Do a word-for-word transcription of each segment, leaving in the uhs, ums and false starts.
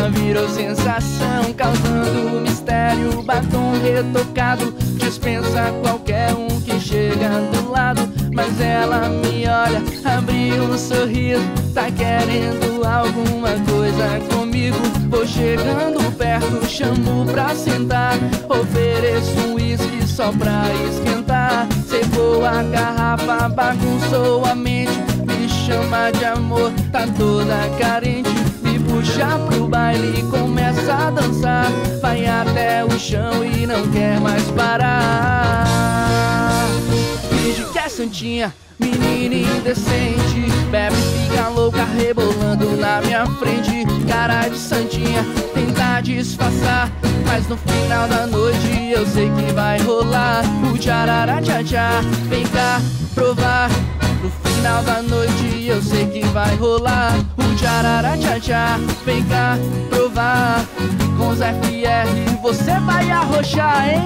já virou sensação, causando mistério. Batom retocado dispensa qualquer um que chega do lado, mas ela me olha, abre um sorriso, tá querendo alguma coisa comigo. Vou chegando perto, chamo pra sentar, ofereço um uísque só pra esquentar. Secou a garrafa, bagunçou a mente, me chama de amor, tá toda carente. Me puxa pro baile e começa a dançar, vai até o chão e não quer mais parar. Finge que é santinha, menina indecente, bebe, fica louca, rebolando na minha frente. Cara de santinha, tenta disfarçar, mas no final da noite eu sei que vai rolar. O tcharará tchá tchá, vem cá provar. No final da noite eu sei que vai rolar. O tcharará tchá tchá, vem cá provar. Com os F R você vai arrochar, hein?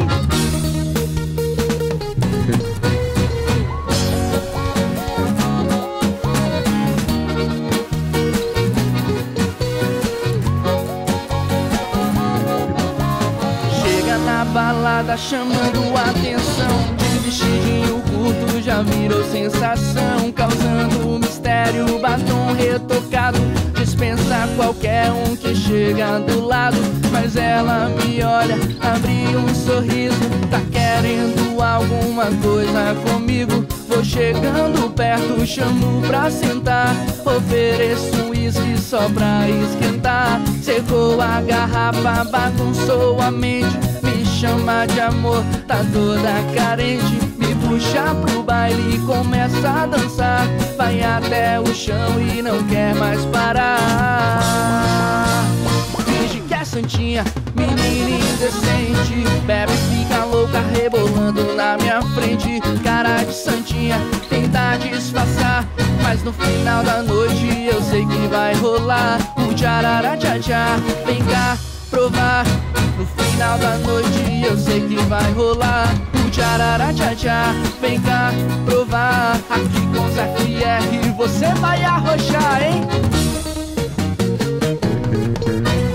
Na balada chamando a atenção, de vestidinho curto já virou sensação, causando mistério. Batom retocado dispensa qualquer um que chega do lado, mas ela me olha, abre um sorriso, tá querendo alguma coisa comigo. Vou chegando perto, chamo pra sentar, ofereço um uísque só pra esquentar. Secou a garrafa, bagunçou a mente, me chama de amor, tá toda carente. Me puxa pro baile e começa a dançar, vai até o chão e não quer mais parar. Finge que é santinha, menina indecente, bebe, fica louca, rebolando na minha frente. Cara de santinha, tenta disfarçar, mas no final da noite eu sei que vai rolar. O tcharará tchá tchá, vem cá provar. No final da noite eu sei que vai rolar. O tcharará tchá tchá, vem cá provar. Aqui com os F R você vai arrochar, hein?